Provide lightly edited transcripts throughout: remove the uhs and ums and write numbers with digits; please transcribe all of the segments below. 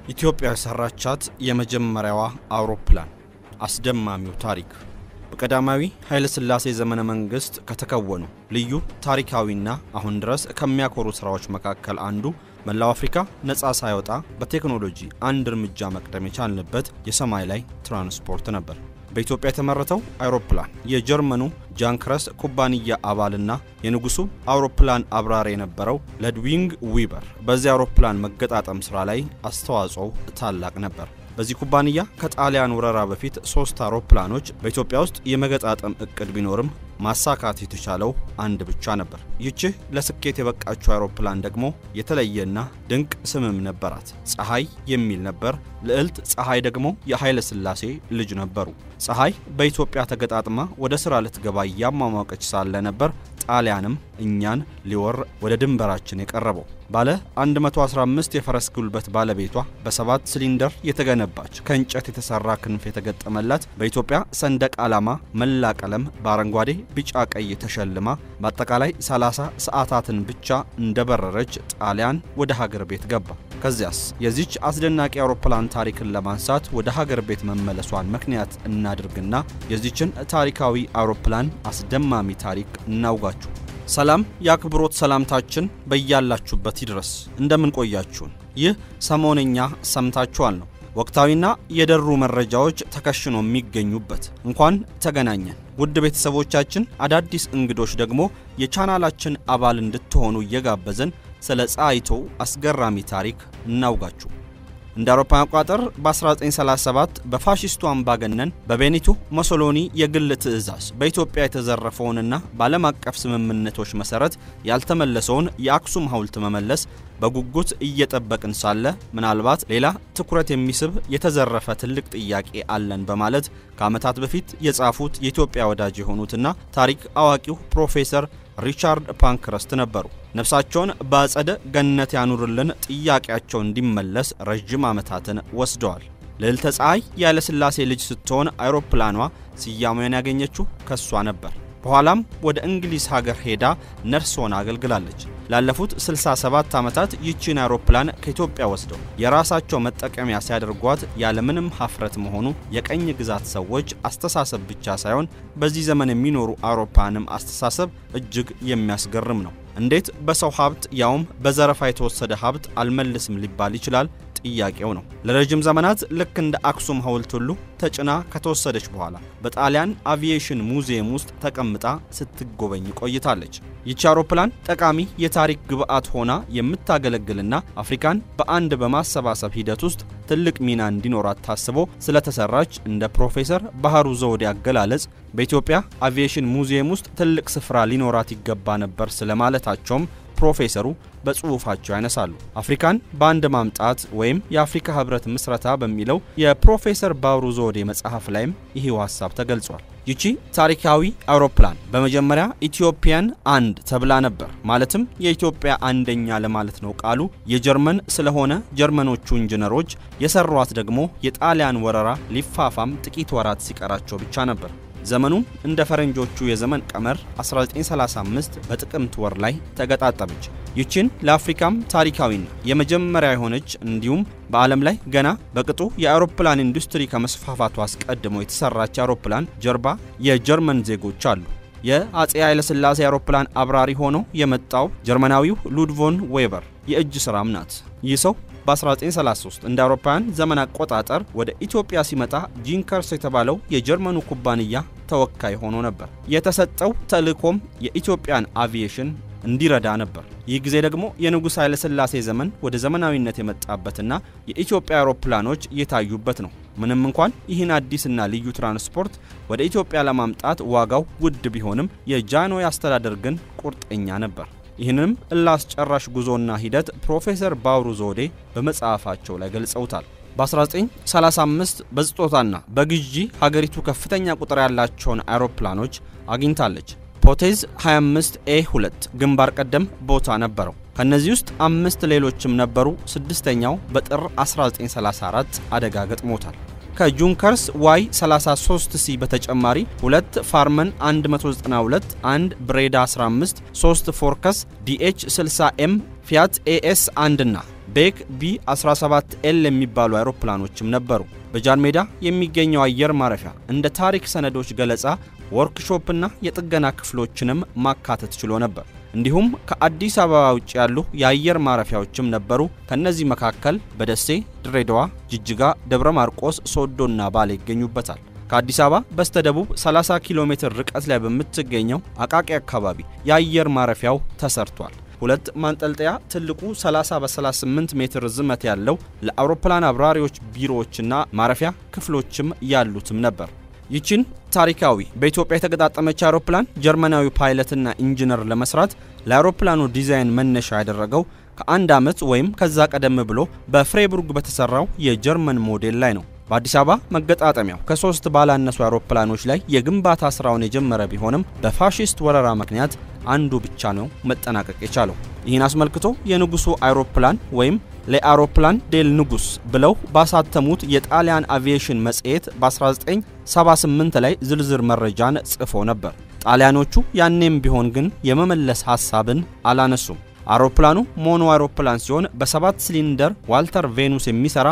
ኢትዮጵያ ሰራቻት የመጀመሪያዋ አውሮፕላን አስደማሚው ታሪክ በቀዳማዊ ኃይለ ሥላሴ ዘመነ መንግስት ከተከወኑ ልዩ ታሪካዊና አሁን ድረስ ከሚያኮሩ ስራዎች መካከል አንዱ መላው አፍሪካ ነፃ ሳይወጣ በቴክኖሎጂ አንድ እርምጃ መቅደም የቻልንበት የሰማይ ላይ ትራንስፖርት ነበር። በኢትዮጵያ የተመረተው አውሮፕላን የጀርመኑ ጃንክረስ ኩባንያ አባልና የንጉሱ አውሮፕላን አብራሪ የነበረው ለድዊንግ ዊበር በዚህ አውሮፕላን መገጣጠም ስራ ላይ አስተዋጽኦ ታላቅ ነበር። በዚህ ኩባንያ ከጣሊያን ወረራ በፊት 3 አውሮፕላኖች በኢትዮጵያ ውስጥ የመገጣጠም እቅድ ቢኖርም ማሳካት የተቻለው አንድ ብቻ ነበር። ይህች ለስኬት የበቃችው አውሮፕላን ደግሞ የተለየና ድንቅ ስምም ነበራት። ፀሐይ የሚል ነበር። ልዕልት ፀሐይ ደግሞ የኃይለ ሥላሴ ልጅ ነበሩ። ፀሐይ በኢትዮጵያ ተገጣጥማ ወደ ስራ ልትገባ ያማማቀች ሳለ ነበር ጣሊያንም እኛን ሊወር ወደ ድንበራችን የቀረበው። ባለ 115 የፈረስ ጉልበት ባለቤቷ በ7 ሲሊንደር የተገነባች ከእንጨት የተሰራ ክንፍ የተገጠመላት በኢትዮጵያ ሰንደቅ ዓላማ መላ ቀለም በአረንጓዴ ቢጫ ቀይ ተሸልማ በአጠቃላይ 30 ሰዓታትን ብቻ እንደበረረች ጣሊያን ወደ ሀገር ቤት ገባ። ከዚያስ የዚች አስደናቂ አውሮፕላን ታሪክን ለማንሳት ወደ ሀገር ቤት መመለሷን ምክንያት እናድርግና የዚችን ታሪካዊ አውሮፕላን አስደማሚ ታሪክ እናውጋችሁ። ሰላም ያክብሮት ሰላምታችን በእያላችሁበት ይድረስ። እንደምን ቆያችሁን? ይህ ሰሞነኛ ሰምታችኋል ነው። ወቅታዊና የደሩ መረጃዎች ተከሽኖ የሚገኙበት እንኳን ተገናኘን። ውድ ቤተሰቦቻችን፣ አዳዲስ እንግዶች ደግሞ የቻናላችን አባል እንድትሆኑ እየጋበዘን ስለ ፀሐይቱ አስገራሚ ታሪክ እናውጋችሁ። እንደ አውሮፓውያን አቆጣጠር በ1937 በፋሺስቱ አምባገነን በቤኒቶ ሙሶሎኒ የግል ትዕዛዝ በኢትዮጵያ የተዘረፈውንና በዓለም አቀፍ ስምምነቶች መሰረት ያልተመለሰውን የአክሱም ሐውልት መመለስ በጉጉት እየጠበቅን ሳለ ምናልባት ሌላ ትኩረት የሚስብ የተዘረፈ ትልቅ ጥያቄ አለን በማለት ከዓመታት በፊት የጻፉት የኢትዮጵያ ወዳጅ የሆኑትና ታሪክ አዋቂው ፕሮፌሰር ሪቻርድ ፓንክረስት ነበሩ። ነፍሳቸውን በአጸደ ገነት ያኑርልን ጥያቄያቸው እንዲመለስ ረጅም ዓመታትን ወስደዋል። ልዕልተ ፀሐይ የኃይለ ሥላሴ ልጅ ስትሆን አውሮፕላኗ ስያሜውን ያገኘችው ከሷ ነበር። በኋላም ወደ እንግሊዝ ሀገር ሄዳ ነርስ ሆና አገልግላለች። ላለፉት 67 ዓመታት ይህችን አውሮፕላን ከኢትዮጵያ ወስደው የራሳቸው መጠቀሚያ ሲያደርጓት ያለምንም ሀፍረት መሆኑ የቀኝ ግዛት ሰዎች አስተሳሰብ ብቻ ሳይሆን በዚህ ዘመን የሚኖሩ አውሮፓንም አስተሳሰብ እጅግ የሚያስገርም ነው። እንዴት በሰው ሀብት ያውም በዘረፋ የተወሰደ ሀብት አልመልስም ሊባል ይችላል? ጥያቄው ነው። ለረጅም ዘመናት ልክ እንደ አክሱም ሐውልት ሁሉ ተጭና ከተወሰደች በኋላ በጣሊያን አቪዬሽን ሙዚየም ውስጥ ተቀምጣ ስትጎበኝ ቆይታለች። ይህች አውሮፕላን ጠቃሚ የታሪክ ግብዓት ሆና የምታገለግልና አፍሪካን በአንድ በማሰባሰብ ሂደት ውስጥ ትልቅ ሚና እንዲኖራት ታስቦ ስለተሰራች እንደ ፕሮፌሰር ባህሩ ዘውዴ አገላለጽ በኢትዮጵያ አቪዬሽን ሙዚየም ውስጥ ትልቅ ስፍራ ሊኖራት ይገባ ነበር ስለማለታቸውም ፕሮፌሰሩ በጽሁፋቸው ያነሳሉ። አፍሪካን በአንድ ማምጣት ወይም የአፍሪካ ህብረት ምስረታ በሚለው የፕሮፌሰር ባህሩ ዘውዴ መጽሐፍ ላይም ይሄው ሐሳብ ተገልጿል። ይቺ ታሪካዊ አውሮፕላን በመጀመሪያ ኢትዮጵያን አንድ ተብላ ነበር። ማለትም የኢትዮጵያ አንደኛ ለማለት ነው ቃሉ። የጀርመን ስለሆነ ጀርመኖቹ ኢንጂነሮች የሰሯት ደግሞ የጣሊያን ወረራ ሊፋፋም ጥቂት ወራት ሲቀራቸው ብቻ ነበር። ዘመኑ እንደ ፈረንጆቹ የዘመን ቀመር 1935 በጥቅምት ወር ላይ ተገጣጠመች። ይህችን ለአፍሪካም ታሪካዊና የመጀመሪያ የሆነች እንዲሁም በዓለም ላይ ገና በቅጡ የአውሮፕላን ኢንዱስትሪ ከመስፋፋቱ አስቀድሞ የተሰራች አውሮፕላን ጀርባ የጀርመን ዜጎች አሉ። የአጼ ኃይለ ሥላሴ አውሮፕላን አብራሪ ሆኖ የመጣው ጀርመናዊው ሉድቮን ዌበር የእጅ ስራም ናት። ይህ ሰው በ1933 እንደ አውሮፓውያን ዘመን አቆጣጠር ወደ ኢትዮጵያ ሲመጣ ጂንከርስ የተባለው የጀርመኑ ኩባንያ ተወካይ ሆኖ ነበር። የተሰጠው ተልእኮም የኢትዮጵያን አቪዬሽን እንዲረዳ ነበር። ይህ ጊዜ ደግሞ የንጉሥ ኃይለ ሥላሴ ዘመን ወደ ዘመናዊነት የመጣበትና የኢትዮጵያ አውሮፕላኖች የታዩበት ነው። ምንም እንኳን ይህን አዲስና ልዩ ትራንስፖርት ወደ ኢትዮጵያ ለማምጣት ዋጋው ውድ ቢሆንም የጃንሆይ አስተዳደር ግን ቁርጠኛ ነበር። ይህንም እላስጨራሽ ጉዞና ሂደት ፕሮፌሰር ባህሩ ዘውዴ በመጽሐፋቸው ላይ ገልጸውታል። በ1935 በስጦታና በግዢ ሀገሪቱ ከፍተኛ ቁጥር ያላቸውን አውሮፕላኖች አግኝታለች። ፖቴዝ 25A2 ግንባር ቀደም ቦታ ነበረው። ከነዚህ ውስጥ 5 ሌሎችም ነበሩ። 6ኛው በጥር 1934 አደጋ ገጥሞታል። ከጁንከርስ Y33C በተጨማሪ 2 ፋርመን 192፣ 1 ብሬዳ 15፣ 3 ፎርከስ DH60M፣ ፊያት AS1 እና ቤክ B17L የሚባሉ አውሮፕላኖችም ነበሩ። በጃን ሜዳ የሚገኘው አየር ማረፊያ እንደ ታሪክ ሰነዶች ገለጻ ወርክሾፕና የጥገና ክፍሎችንም ማካተት ችሎ ነበር። እንዲሁም ከአዲስ አበባ ውጭ ያሉ የአየር ማረፊያዎችም ነበሩ። ከነዚህ መካከል በደሴ፣ ድሬዳዋ፣ ጅጅጋ፣ ደብረ ማርቆስ፣ ሶዶና ባሌ ይገኙበታል። ከአዲስ አበባ በስተደቡብ 30 ኪሎ ሜትር ርቀት ላይ በምትገኘው አቃቂ አካባቢ የአየር ማረፊያው ተሰርቷል። ሁለት ማንጠልጠያ ትልቁ 30 በ38 ሜትር ዝመት ያለው ለአውሮፕላን አብራሪዎች ቢሮዎችና ማረፊያ ክፍሎችም ያሉትም ነበር። ይችን ታሪካዊ በኢትዮጵያ የተገጣጠመች አውሮፕላን ጀርመናዊ ፓይለትና ኢንጂነር ለመስራት ለአውሮፕላኑ ዲዛይን መነሻ ያደረገው ከአንድ ዓመት ወይም ከዛ ቀደም ብሎ በፍሬቡርግ በተሰራው የጀርመን ሞዴል ላይ ነው። በአዲስ አበባ መገጣጠሚያው ከ3 ባላነሱ አውሮፕላኖች ላይ የግንባታ ስራውን የጀመረ ቢሆንም በፋሺስት ወረራ ምክንያት አንዱ ብቻ ነው መጠናቀቅ የቻለው። ይህን አስመልክቶ የንጉሱ አውሮፕላን ወይም ለአውሮፕላን ዴል ንጉስ ብለው ባሳተሙት የጣሊያን አቪዬሽን መጽሔት በ1978 ላይ ዝርዝር መረጃን ጽፎ ነበር። ጣሊያኖቹ ያኔም ቢሆን ግን የመመለስ ሐሳብን አላነሱም። አውሮፕላኑ ሞኖ አውሮፕላን ሲሆን በ7 ሲሊንደር ዋልተር ቬኑስ የሚሰራ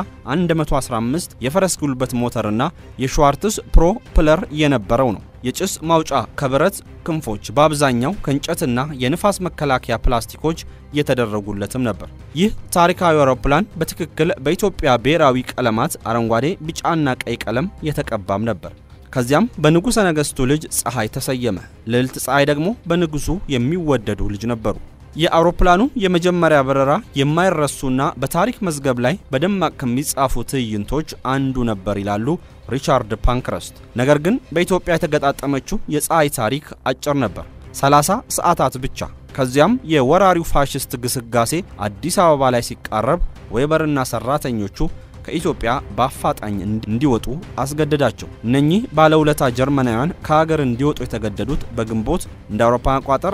115 የፈረስ ጉልበት ሞተርና የሽዋርትስ ፕሮፕለር የነበረው ነው። የጭስ ማውጫ ከብረት ክንፎች በአብዛኛው ከእንጨትና የንፋስ መከላከያ ፕላስቲኮች የተደረጉለትም ነበር። ይህ ታሪካዊ አውሮፕላን በትክክል በኢትዮጵያ ብሔራዊ ቀለማት አረንጓዴ፣ ቢጫና ቀይ ቀለም የተቀባም ነበር። ከዚያም በንጉሠ ነገሥቱ ልጅ ፀሐይ ተሰየመ። ልዕልት ፀሐይ ደግሞ በንጉሱ የሚወደዱ ልጅ ነበሩ። የአውሮፕላኑ የመጀመሪያ በረራ የማይረሱና በታሪክ መዝገብ ላይ በደማቅ ከሚጻፉ ትዕይንቶች አንዱ ነበር ይላሉ ሪቻርድ ፓንክረስት። ነገር ግን በኢትዮጵያ የተገጣጠመችው የፀሐይ ታሪክ አጭር ነበር፣ 30 ሰዓታት ብቻ። ከዚያም የወራሪው ፋሺስት ግስጋሴ አዲስ አበባ ላይ ሲቃረብ ዌበርና ሰራተኞቹ ከኢትዮጵያ በአፋጣኝ እንዲወጡ አስገደዳቸው። እነኚህ ባለውለታ ጀርመናውያን ከሀገር እንዲወጡ የተገደዱት በግንቦት እንደ አውሮፓ አቆጣጠር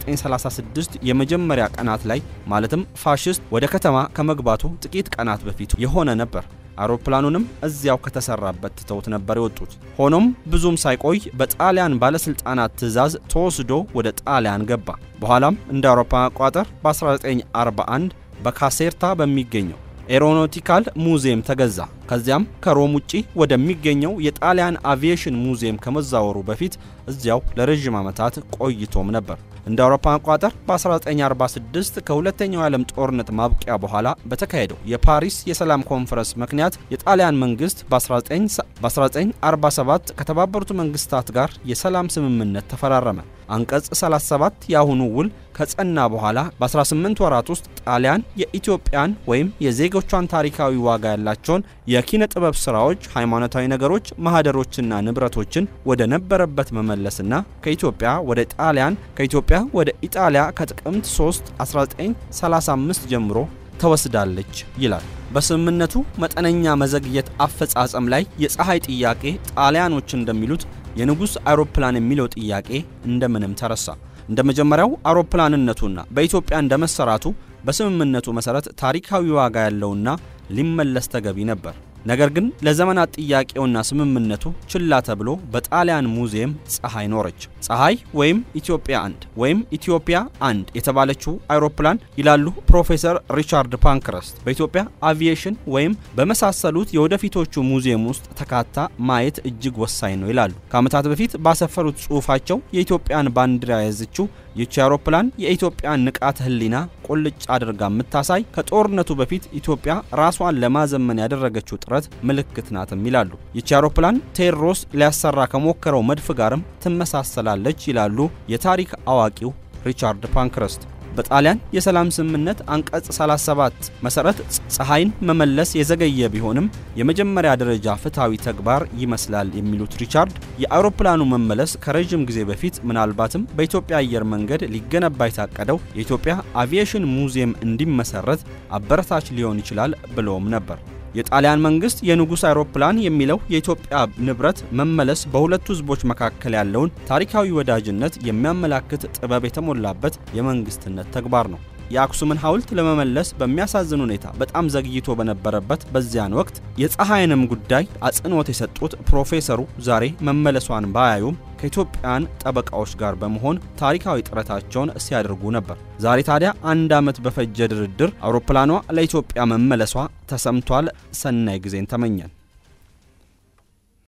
1936 የመጀመሪያ ቀናት ላይ ማለትም ፋሺስት ወደ ከተማ ከመግባቱ ጥቂት ቀናት በፊት የሆነ ነበር። አውሮፕላኑንም እዚያው ከተሰራበት ተውት ነበር የወጡት። ሆኖም ብዙም ሳይቆይ በጣሊያን ባለስልጣናት ትዕዛዝ ተወስዶ ወደ ጣሊያን ገባ። በኋላም እንደ አውሮፓ አቆጣጠር በ1941 በካሴርታ በሚገኘው ኤሮኖቲካል ሙዚየም ተገዛ። ከዚያም ከሮም ውጪ ወደሚገኘው የጣሊያን አቪዬሽን ሙዚየም ከመዛወሩ በፊት እዚያው ለረጅም ዓመታት ቆይቶም ነበር። እንደ አውሮፓ አቆጣጠር በ1946 ከሁለተኛው ዓለም ጦርነት ማብቂያ በኋላ በተካሄደው የፓሪስ የሰላም ኮንፈረንስ ምክንያት የጣሊያን መንግስት በ1947 ከተባበሩት መንግስታት ጋር የሰላም ስምምነት ተፈራረመ። አንቀጽ 37 ያሁኑ ውል ከጸና በኋላ በ18 ወራት ውስጥ ጣሊያን የኢትዮጵያን ወይም የዜጎቿን ታሪካዊ ዋጋ ያላቸውን የኪነ ጥበብ ስራዎች፣ ሃይማኖታዊ ነገሮች፣ ማህደሮችና ንብረቶችን ወደ ነበረበት መመለስና ከኢትዮጵያ ወደ ጣሊያን ከኢትዮጵያ ወደ ኢጣሊያ ከጥቅምት 3 1935 ጀምሮ ተወስዳለች ይላል። በስምምነቱ መጠነኛ መዘግየት አፈጻጸም ላይ የፀሐይ ጥያቄ ጣሊያኖች እንደሚሉት የንጉስ አውሮፕላን የሚለው ጥያቄ እንደምንም ተረሳ። እንደመጀመሪያው አውሮፕላንነቱና በኢትዮጵያ እንደመሰራቱ በስምምነቱ መሰረት ታሪካዊ ዋጋ ያለውና ሊመለስ ተገቢ ነበር። ነገር ግን ለዘመናት ጥያቄውና ስምምነቱ ችላ ተብሎ በጣሊያን ሙዚየም ፀሐይ ኖረች። ፀሐይ ወይም ኢትዮጵያ 1 ወይም ኢትዮጵያ 1 የተባለችው አውሮፕላን ይላሉ ፕሮፌሰር ሪቻርድ ፓንክረስት በኢትዮጵያ አቪዬሽን ወይም በመሳሰሉት የወደፊቶቹ ሙዚየም ውስጥ ተካታ ማየት እጅግ ወሳኝ ነው ይላሉ። ከዓመታት በፊት ባሰፈሩት ጽሑፋቸው የኢትዮጵያን ባንዲራ ያዘችው ይህች አውሮፕላን የኢትዮጵያን ንቃተ ህሊና ቁልጭ አድርጋ የምታሳይ ከጦርነቱ በፊት ኢትዮጵያ ራሷን ለማዘመን ያደረገችው ጥረት ምልክት ናትም ይላሉ። ይህች አውሮፕላን ቴዎድሮስ ሊያሰራ ከሞከረው መድፍ ጋርም ትመሳሰላለች ይላሉ የታሪክ አዋቂው ሪቻርድ ፓንክረስት። በጣሊያን የሰላም ስምምነት አንቀጽ 37 መሰረት ፀሐይን መመለስ የዘገየ ቢሆንም የመጀመሪያ ደረጃ ፍትሃዊ ተግባር ይመስላል የሚሉት ሪቻርድ የአውሮፕላኑ መመለስ ከረጅም ጊዜ በፊት ምናልባትም በኢትዮጵያ አየር መንገድ ሊገነባ የታቀደው የኢትዮጵያ አቪዬሽን ሙዚየም እንዲመሰረት አበረታች ሊሆን ይችላል ብለውም ነበር። የጣሊያን መንግስት የንጉስ አውሮፕላን የሚለው የኢትዮጵያ ንብረት መመለስ በሁለቱ ህዝቦች መካከል ያለውን ታሪካዊ ወዳጅነት የሚያመላክት ጥበብ የተሞላበት የመንግስትነት ተግባር ነው። የአክሱምን ሐውልት ለመመለስ በሚያሳዝን ሁኔታ በጣም ዘግይቶ በነበረበት በዚያን ወቅት የፀሐይንም ጉዳይ አጽንኦት የሰጡት ፕሮፌሰሩ ዛሬ መመለሷን ባያዩም ከኢትዮጵያን ጠበቃዎች ጋር በመሆን ታሪካዊ ጥረታቸውን ሲያደርጉ ነበር። ዛሬ ታዲያ አንድ ዓመት በፈጀ ድርድር አውሮፕላኗ ለኢትዮጵያ መመለሷ ተሰምቷል። ሰናይ ጊዜን ተመኘን።